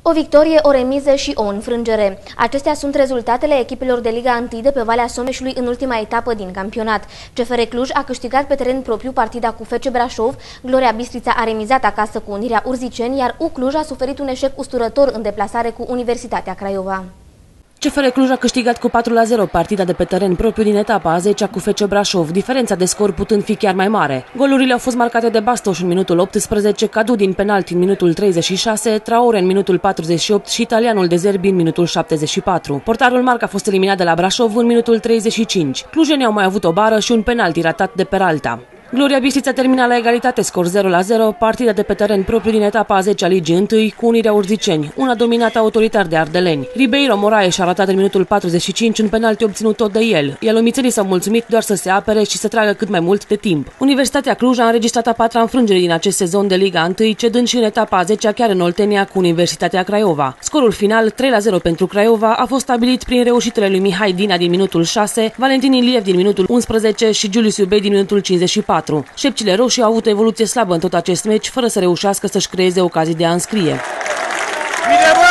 O victorie, o remiză și o înfrângere. Acestea sunt rezultatele echipelor de Liga 1 de pe Valea Someșului în ultima etapă din campionat. CFR Cluj a câștigat pe teren propriu partida cu FC Brașov, Gloria Bistrița a remizat acasă cu Unirea Urziceni, iar U Cluj a suferit un eșec usturător în deplasare cu Universitatea Craiova. CFR Cluj a câștigat cu 4-0 partida de pe teren propriu din etapa a 10-a cu FC Brașov, diferența de scor putând fi chiar mai mare. Golurile au fost marcate de Bastoș în minutul 18, Cadu din penalti în minutul 36, Traore în minutul 48 și italianul de Zerbi în minutul 74. Portarul Marc a fost eliminat de la Brașov în minutul 35. Clujenii au mai avut o bară și un penalti ratat de Peralta. Gloria Bistrița termina la egalitate, scor 0-0, partida de pe teren propriu din etapa a 10-a Ligii 1 cu Unirea Urziceni, una dominată autoritar de ardeleni. Ribeiro Moraes a ratat în minutul 45 un penalti obținut tot de el, iar lomițenii s-au mulțumit doar să se apere și să tragă cât mai mult de timp. Universitatea Cluj a înregistrat a 4-a înfrângere din acest sezon de Liga 1, cedând și în etapa a 10-a chiar în Oltenia cu Universitatea Craiova. Scorul final, 3-0 pentru Craiova, a fost stabilit prin reușitele lui Mihai Dina din minutul 6, Valentin Iliev din minutul 11 și Julius Iubei din minutul 54. Șepcile roșii au avut o evoluție slabă în tot acest meci, fără să reușească să-și creeze ocazii de a înscrie.